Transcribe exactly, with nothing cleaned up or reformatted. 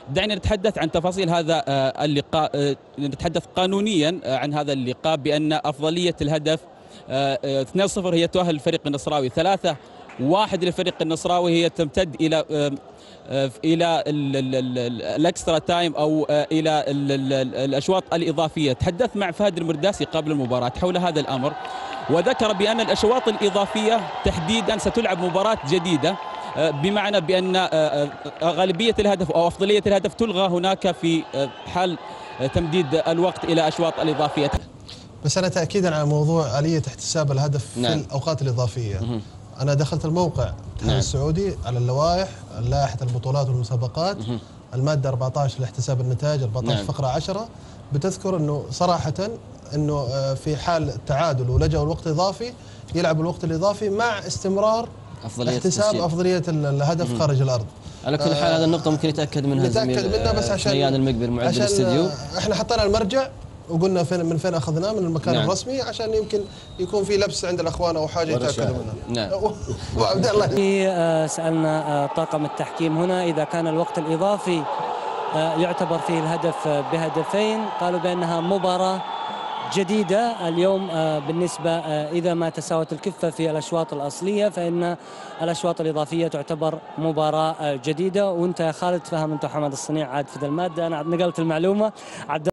دعنا نتحدث عن تفاصيل هذا اللقاء، نتحدث قانونيا عن هذا اللقاء بأن أفضلية الهدف اثنين صفر هي تؤهل الفريق النصراوي، ثلاثة واحد للفريق النصراوي هي تمتد إلى إلى الأكسترا تايم أو إلى الأشواط الإضافية. تحدث مع فهد المرداسي قبل المباراة حول هذا الأمر، وذكر بأن الأشواط الإضافية تحديدا ستلعب مباراة جديدة، بمعنى بأن غالبية الهدف أو أفضلية الهدف تلغى هناك في حال تمديد الوقت إلى أشواط الإضافية. بس أنا تأكيدا على موضوع آلية احتساب الهدف نعم. في الأوقات الإضافية مه. أنا دخلت الموقع الاتحاد نعم. السعودي على اللوائح، لائحة البطولات والمسابقات، مه. المادة أربعة عشر لاحتساب النتائج أربعة عشر نعم. فقرة عشرة بتذكر أنه صراحة أنه في حال التعادل ولجأوا الوقت الإضافي يلعب الوقت الإضافي مع استمرار أفضلية احتساب أفضلية الهدف خارج الأرض. على كل حال هذا النقطة ممكن يتأكد منها نتأكد منها بس عشان ريان المقبر معد الاستديو. احنا حطينا المرجع وقلنا فين من فين اخذناه من المكان نعم. الرسمي عشان يمكن يكون في لبس عند الاخوان او حاجه يتاكدوا منها. نعم. وعبد الله سالنا طاقم التحكيم هنا اذا كان الوقت الاضافي يعتبر فيه الهدف بهدفين، قالوا بانها مباراه جديدة اليوم. بالنسبة إذا ما تساوت الكفة في الأشواط الأصلية فإن الأشواط الإضافية تعتبر مباراة جديدة. وأنت يا خالد فهم أنت وحمد الصنيع عاد في ذا المادة، أنا نقلت المعلومة.